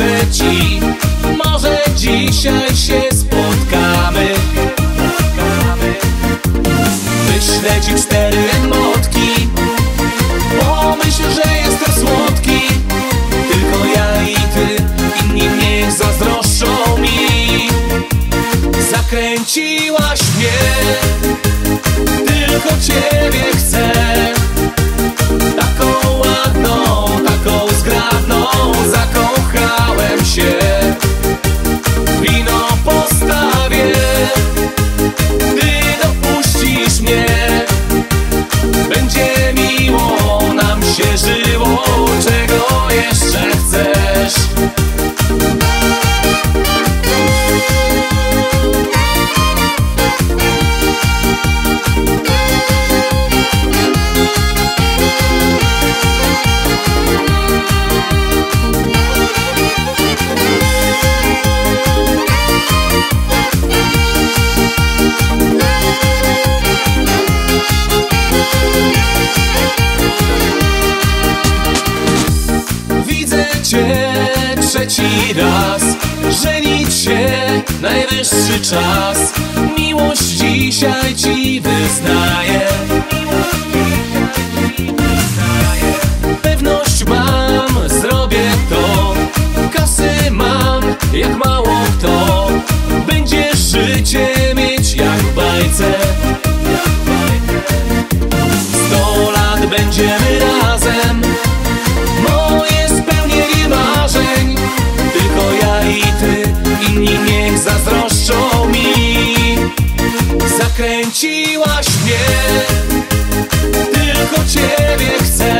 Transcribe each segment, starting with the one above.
życzę ci, może dzisiaj się spotkamy. Wyślę ci 4 emotki, pomyśl, że jestem słodki. Tylko ja i ty, inni niech zazdroszczą mi. Zakręciłaś mnie, tylko ciebie chcę. Taką ładną, taką zgrabną, zakochałem się. Wino postawię, ty dopuścisz mnie. Będzie miło nam się żyło, czego jeszcze chcesz? Trzeci raz żenić się, najwyższy czas. Miłość dzisiaj ci wyznaję. Pewność mam, zrobię to. Kasy mam, jak mało kto. Będziesz życie mieć jak w bajce. 100 lat będziemy razem. Moje spełnienie marzeń. Tylko ja i ty, inni niech zazdroszczą mi. Zakręciłaś mnie, tylko ciebie chcę.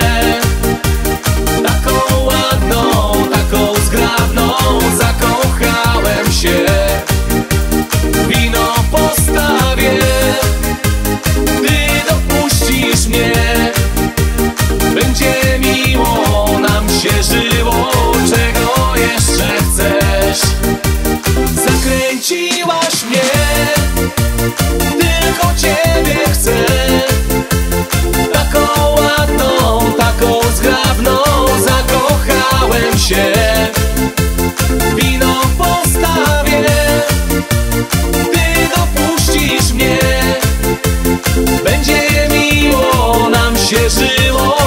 Taką ładną, taką zgrabną, zakochałem się. Wino postawię, ty dopuścisz mnie. Będzie miło nam się żyło, czego jeszcze chcesz? Zakręciłaś mnie, tylko ciebie chcę. Taką ładną, taką zgrabną, zakochałem się. Wino postawię, ty dopuścisz mnie. Będzie miło nam się żyło,